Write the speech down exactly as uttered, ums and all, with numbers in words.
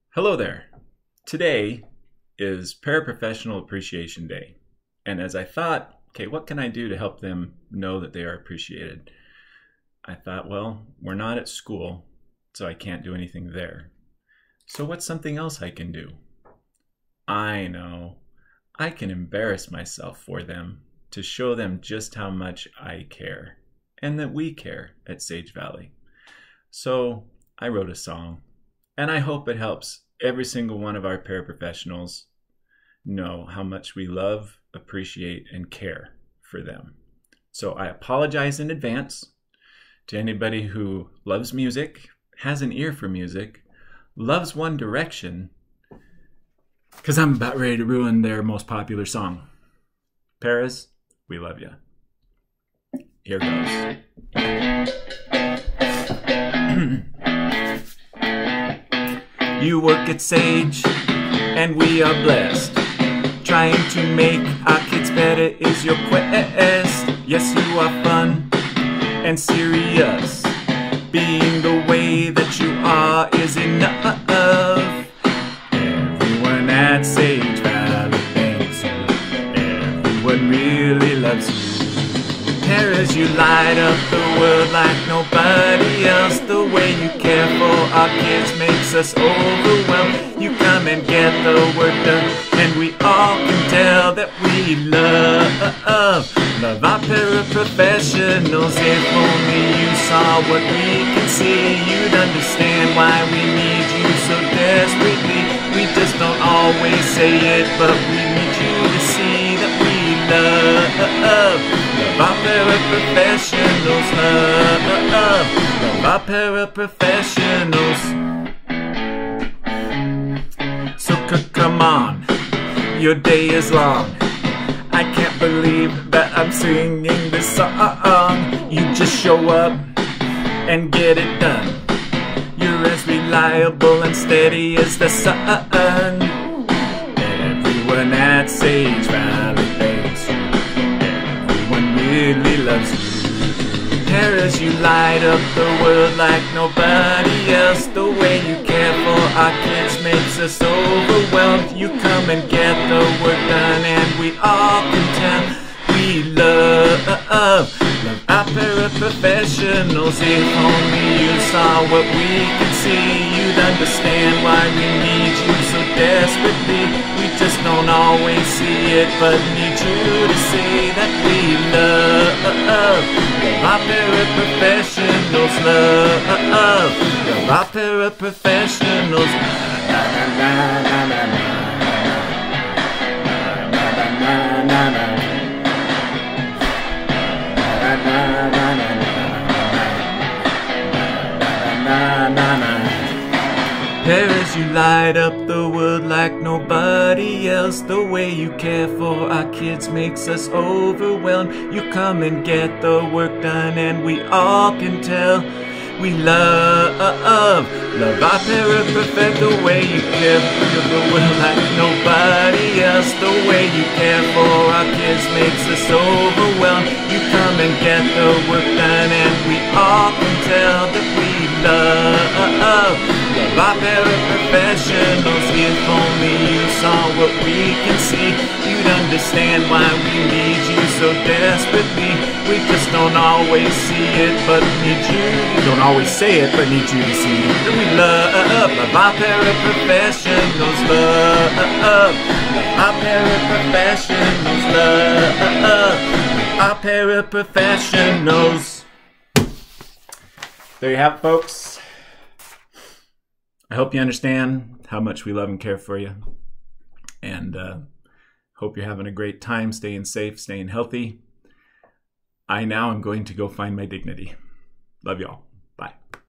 Hello there. Today is Paraprofessional Appreciation Day. And as I thought, okay, what can I do to help them know that they are appreciated? I thought, well, we're not at school, so I can't do anything there. So what's something else I can do? I know. I can embarrass myself for them to show them just how much I care and that we care at Sage Valley. So I wrote a song. And I hope it helps every single one of our paraprofessionals know how much we love, appreciate, and care for them. So I apologize in advance to anybody who loves music, has an ear for music, loves One Direction, because I'm about ready to ruin their most popular song. Paras, we love you. Here goes. You work at Sage, and we are blessed. Trying to make our kids better is your quest. Yes, you are fun and serious. Being the way that you are is enough. Everyone at Sage Valley thanks you. Everyone really loves you. Paras, you light up the world like nobody else. The way you care for our kids makes us overwhelmed. You come and get the work done, and we all can tell that we love, love our paraprofessionals. If only you saw what we can see, you'd understand why we need you so desperately. We just don't always say it, but we need you to see that we love, love our paraprofessionals, love, love our paraprofessionals. So come on, your day is long. I can't believe that I'm singing this song. You just show up and get it done. You're as reliable and steady as the sun. Everyone at Sage Valley thanks you. Everyone really loves you. Paras, you light up the world like nobody else. The way you care for our kids makes us overwhelmed. You come and get the work done, and we all can tell we love, love our paraprofessionals. If only you saw what we can see, you'd understand why we need you so desperately. We just don't always see it, but need you to see that we love, love our paraprofessionals, love, love our paraprofessionals. Na, na, na, na, na, na, na, na, na. Paras, you light up the world like nobody else. The way you care for our kids makes us overwhelmed. You come and get the work done, and we all can tell we love, love our paraprofessionals. The way you care for the world like nobody else. The way you care for our kids makes us overwhelmed. You come and get the work done, and we all can tell that we love, love our paraprofessionals. If only you saw what we can see, you'd understand why we need you so desperately. We just don't always see it, but need you. We don't always say it, but need you to see that we love, love our paraprofessionals, love, love our paraprofessionals, love our paraprofessionals. There you have it, folks. I hope you understand how much we love and care for you. And uh, hope you're having a great time, staying safe, staying healthy. I now am going to go find my dignity. Love y'all. Bye.